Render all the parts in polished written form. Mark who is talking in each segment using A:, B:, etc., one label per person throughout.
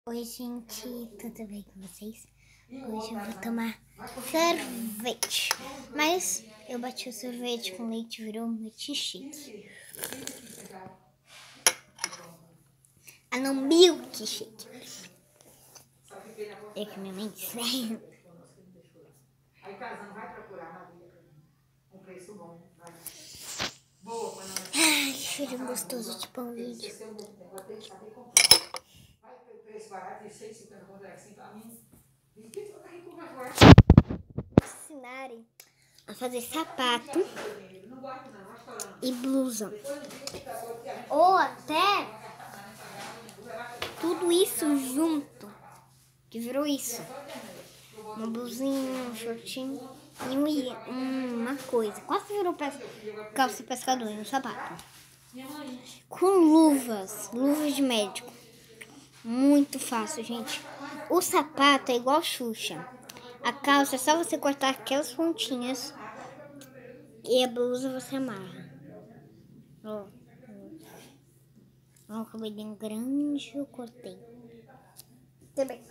A: Oi, gente, tudo bem com vocês? Hoje eu vou tomar sorvete, mas eu bati o sorvete com leite, virou um milkshake. Ah, não, milkshake. É que minha mãe disse, né?
B: Aí casando, vai procurar, Maria, pra mim. Um preço bom, vai. Boa, quando ela...
A: Ai, cheiro gostoso de pão vídeo.
B: Ela tem que saber comprar. Vai ter preço barato de 6,50 quando é assim, pra mim.
A: Ensinarem a fazer sapato e blusa. Ou até tudo isso junto, que virou isso. Uma blusinha, um shortinho e uma coisa. Quase virou calça pescador e um sapato. Com luvas de médico. Muito fácil, gente. O sapato é igual Xuxa. A calça é só você cortar aquelas pontinhas e a blusa você amarra. Ó, ó, o cabelinho grande eu cortei. Também.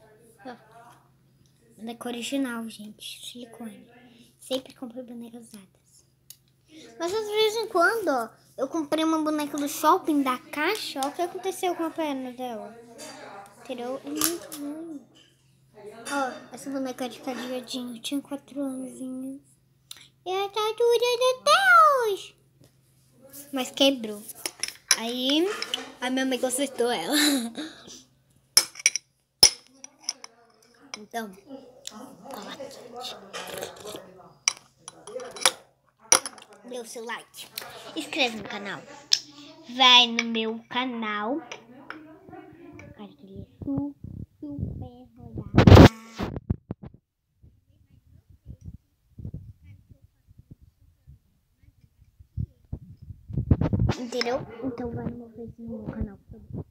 A: Boneca original, gente. Silicone. Sempre comprei bonecas usadas. Mas de vez em quando, ó, eu comprei uma boneca do shopping da caixa. Ó, o que aconteceu com a perna dela? Tirou. É muito ruim. Ó, essa boneca de cadeadinho tinha 4 anos. E ela tá durando até hoje. Mas quebrou. Aí, a minha mãe consertou ela. Então, dê o seu like. Inscreve no canal. Vai no meu canal. Super rodada. Entendeu? Então vai no meu canal.